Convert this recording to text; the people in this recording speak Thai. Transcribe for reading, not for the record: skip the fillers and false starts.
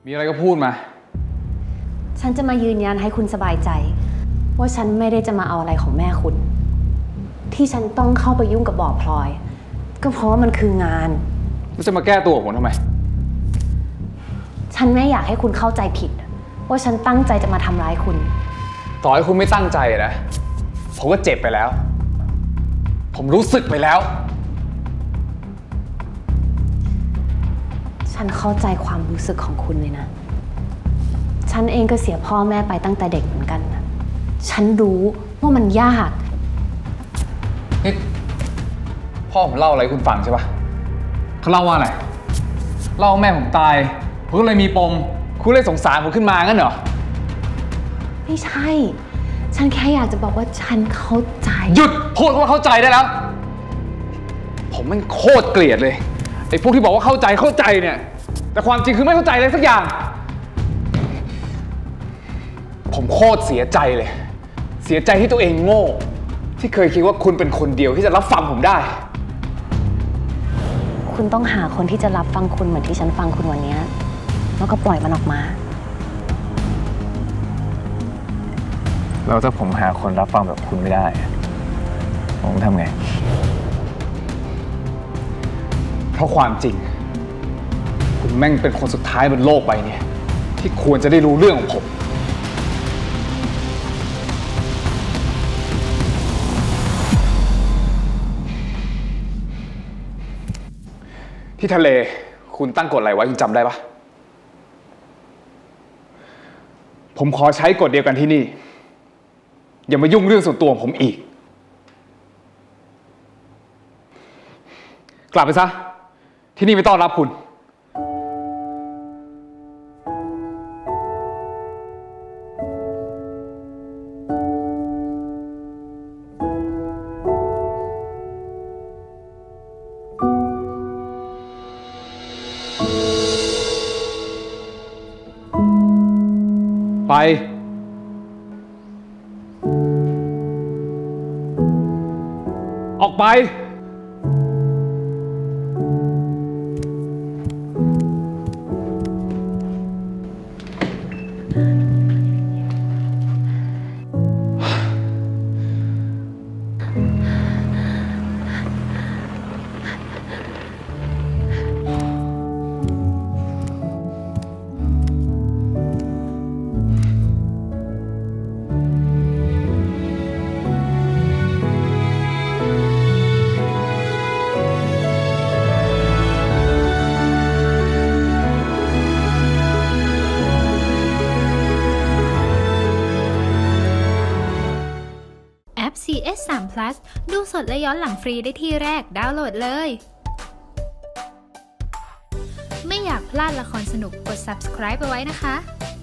มีอะไรก็พูดมาฉันจะมายืนยันให้คุณสบายใจว่าฉันไม่ได้จะมาเอาอะไรของแม่คุณที่ฉันต้องเข้าไปยุ่งกับบ่อพลอยก็เพราะว่ามันคืองานแล้วจะมาแก้ตัวผมทำไมฉันไม่อยากให้คุณเข้าใจผิดว่าฉันตั้งใจจะมาทำร้ายคุณต่อให้คุณไม่ตั้งใจนะผมก็เจ็บไปแล้วผมรู้สึกไปแล้วฉันเข้าใจความรู้สึกของคุณเลยนะฉันเองก็เสียพ่อแม่ไปตั้งแต่เด็กเหมือนกันนะฉันรู้ว่ามันยากนี่พ่อผมเล่าอะไรคุณฟังใช่ปะเขาเล่าว่าอะไรเล่าแม่ผมตายผมก็เลยมีปมคุณเลยสงสารผมขึ้นมางั้นเหรอไม่ใช่ฉันแค่อยากจะบอกว่าฉันเข้าใจหยุดพูดว่าเข้าใจได้แล้วผมมันโคตรเกลียดเลยไอ้พวกที่บอกว่าเข้าใจเนี่ยแต่ความจริงคือไม่เข้าใจเลยสักอย่างผมโคตรเสียใจเลยเสียใจที่ตัวเองโง่ที่เคยคิดว่าคุณเป็นคนเดียวที่จะรับฟังผมได้คุณต้องหาคนที่จะรับฟังคุณเหมือนที่ฉันฟังคุณวันนี้แล้วก็ปล่อยมันออกมาแล้วถ้าผมหาคนรับฟังแบบคุณไม่ได้ผมทำไงเพราะความจริงคุณแม่งเป็นคนสุดท้ายบนโลกใบนี้ที่ควรจะได้รู้เรื่องของผมที่ทะเลคุณตั้งกฎอะไรไว้คุณจำได้ปะผมขอใช้กฎเดียวกันที่นี่อย่ามายุ่งเรื่องส่วนตัวของผมอีกกลับไปซะที่นี่ไม่ต้อนรับคุณไปออกไป CS3 Plus ดูสดและย้อนหลังฟรีได้ที่แรกดาวน์โหลดเลยไม่อยากพลาดละครสนุกกด Subscribe ไปไว้นะคะ